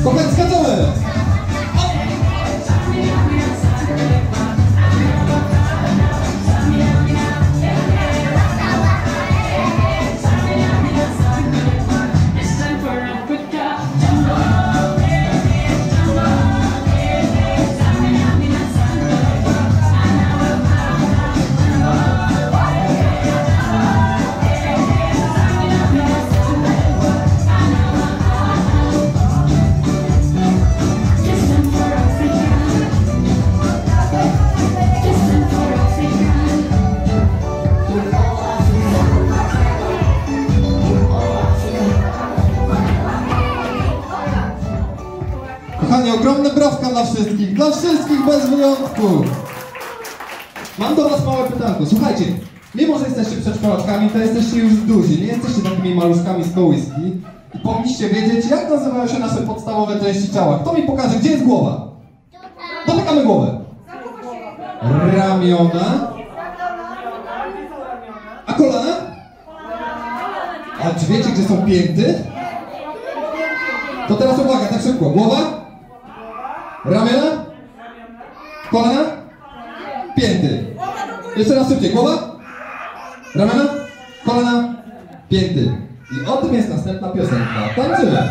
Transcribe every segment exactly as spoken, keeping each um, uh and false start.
Kochani, skaczemy! Kochani, ogromna brawka dla wszystkich, dla wszystkich bez wyjątku. Mam do was małe pytanko. Słuchajcie, mimo że jesteście przedszkolaczkami, to jesteście już duzi, nie jesteście takimi maluszkami z kołyski. I powinniście wiedzieć, jak nazywają się nasze podstawowe części ciała. Kto mi pokaże, gdzie jest głowa? Dotykamy głowę. Ramiona. A kolana? A czy wiecie, gdzie są pięty? To teraz uwaga, tak szybko. Głowa? Ramiona? Kolana? Pięty. Jeszcze raz szybciej. Głowa? Ramiona? Kolana? Pięty. I o tym jest następna piosenka. Tańczymy!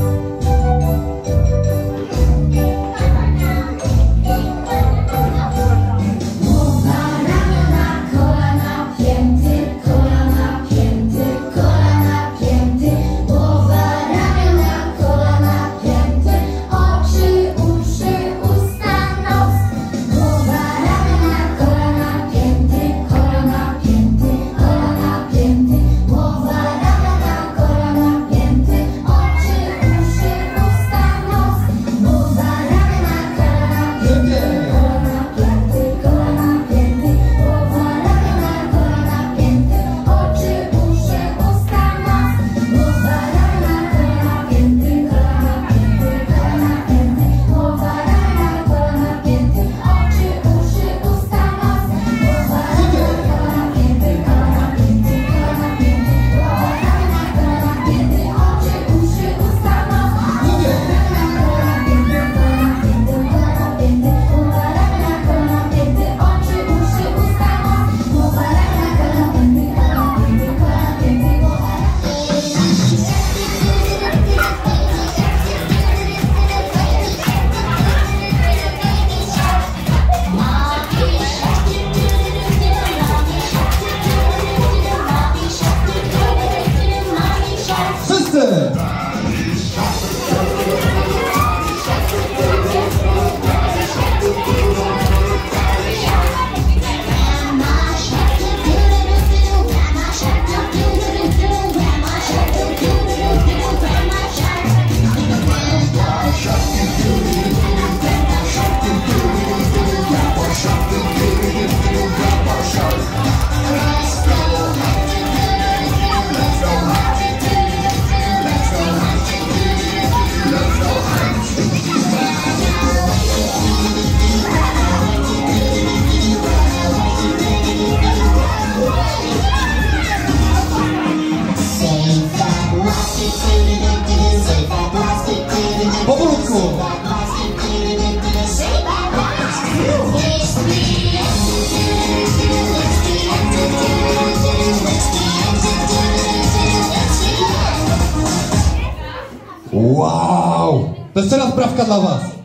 Powolutku! Wow! To jeszcze raz brawka dla was.